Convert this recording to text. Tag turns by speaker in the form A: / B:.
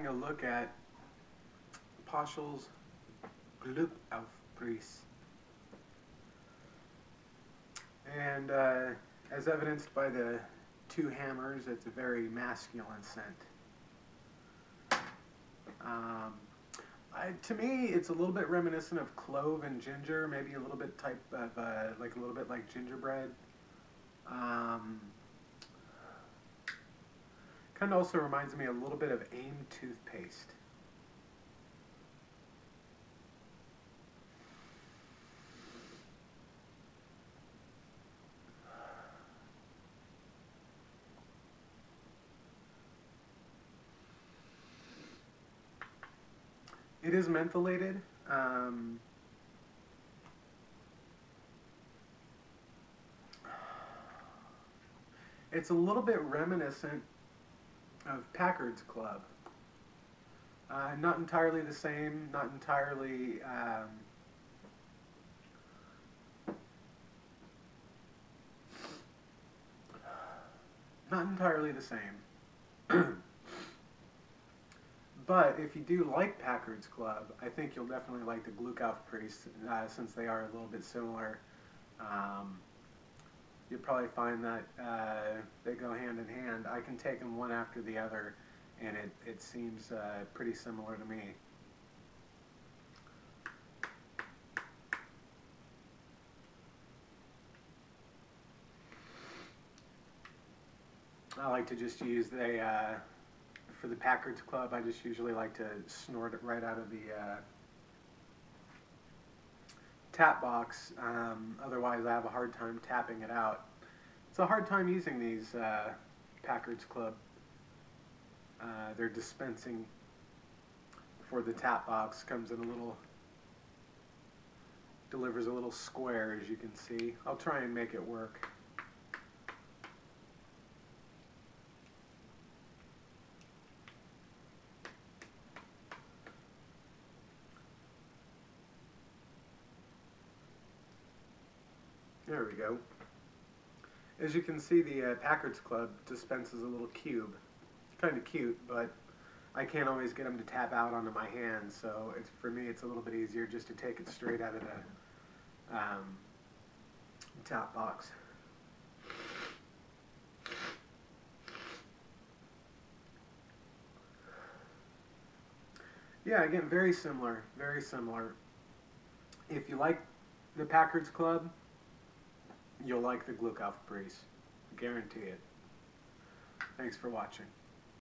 A: a look at Poschel's Glückaufpreis. And as evidenced by the two hammers, it's a very masculine scent. To me, it's a little bit reminiscent of clove and ginger, maybe a little bit type of like a little bit like gingerbread. Kind of also reminds me a little bit of AIM toothpaste. It is mentholated. It's a little bit reminiscent of Packard's Club. Not entirely the same, not entirely not entirely the same. But if you do like Packard's Club, I think you'll definitely like the Glückaufpreis, since they are a little bit similar. You'll probably find that they go hand in hand. I can take them one after the other, and it seems pretty similar to me. I like to just use for the Packard's Club, I just usually like to snort it right out of the tap box. Otherwise, I have a hard time tapping it out. It's a hard time using these Packard's Club. Their dispensing for the tap box comes in a little, delivers a little square, as you can see. I'll try and make it work. There we go. As you can see, the Packard's Club dispenses a little cube. It's kind of cute, but I can't always get them to tap out onto my hand, so for me it's a little bit easier just to take it straight out of the tap box. Yeah, again, very similar, very similar. If you like the Packard's Club, you'll like the Glückaufpreis. Guarantee it. Thanks for watching.